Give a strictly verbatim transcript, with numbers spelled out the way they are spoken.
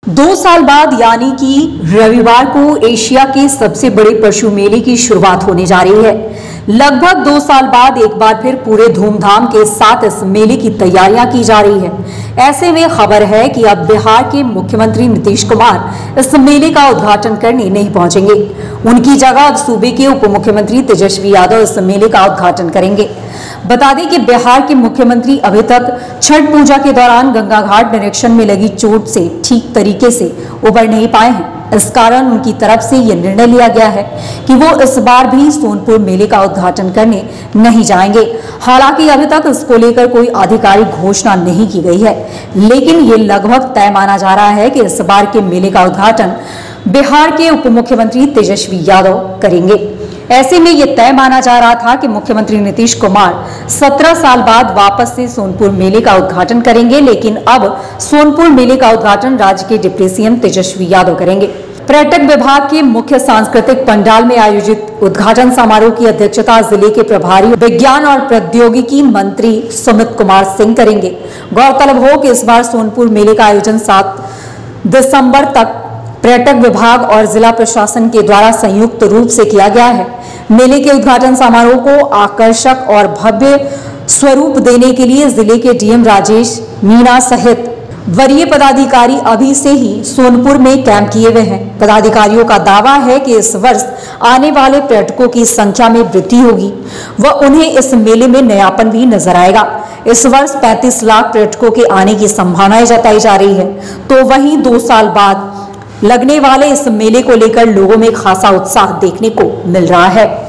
दो साल बाद यानी कि रविवार को एशिया के सबसे बड़े पशु मेले की शुरुआत होने जा रही है। लगभग दो साल बाद एक बार फिर पूरे धूमधाम के साथ इस मेले की तैयारियां की जा रही है। ऐसे में खबर है कि अब बिहार के मुख्यमंत्री नीतीश कुमार इस मेले का उद्घाटन करने नहीं पहुंचेंगे। उनकी जगह अब सूबे के उप मुख्यमंत्री तेजस्वी यादव इस मेले का उद्घाटन करेंगे। बता दें कि बिहार के मुख्यमंत्री अभी तक छठ पूजा के दौरान गंगा घाट निरीक्षण में लगी चोट से ठीक तरीके से उबर नहीं पाए हैं। इस कारण उनकी तरफ से यह निर्णय लिया गया है कि वो इस बार भी सोनपुर मेले का उद्घाटन करने नहीं जाएंगे। हालांकि अभी तक इसको लेकर कोई आधिकारिक घोषणा नहीं की गई है, लेकिन ये लगभग तय माना जा रहा है कि इस बार के मेले का उद्घाटन बिहार के उप मुख्यमंत्री तेजस्वी यादव करेंगे। ऐसे में यह तय माना जा रहा था कि मुख्यमंत्री नीतीश कुमार सत्रह साल बाद वापस से सोनपुर मेले का उद्घाटन करेंगे, लेकिन अब सोनपुर मेले का उद्घाटन राज्य के डिप्टी सीएम तेजस्वी यादव करेंगे। पर्यटक विभाग के मुख्य सांस्कृतिक पंडाल में आयोजित उद्घाटन समारोह की अध्यक्षता जिले के प्रभारी विज्ञान और प्रौद्योगिकी मंत्री सुमित कुमार सिंह करेंगे। गौरतलब हो कि इस बार सोनपुर मेले का आयोजन सात दिसंबर तक पर्यटक विभाग और जिला प्रशासन के द्वारा संयुक्त रूप से किया गया है। मेले के उद्घाटन समारोह को आकर्षक और भव्य स्वरूप देने के लिए जिले के डीएम राजेश मीणा सहित वरीय पदाधिकारी अभी से ही सोनपुर में कैंप किए हुए हैं। पदाधिकारियों का दावा है कि इस वर्ष आने वाले पर्यटकों की संख्या में वृद्धि होगी व उन्हें इस मेले में नयापन भी नजर आएगा। इस वर्ष पैंतीस लाख पर्यटकों के आने की संभावनाएं जताई जा रही है, तो वहीं दो साल बाद लगने वाले इस मेले को लेकर लोगों में खासा उत्साह देखने को मिल रहा है।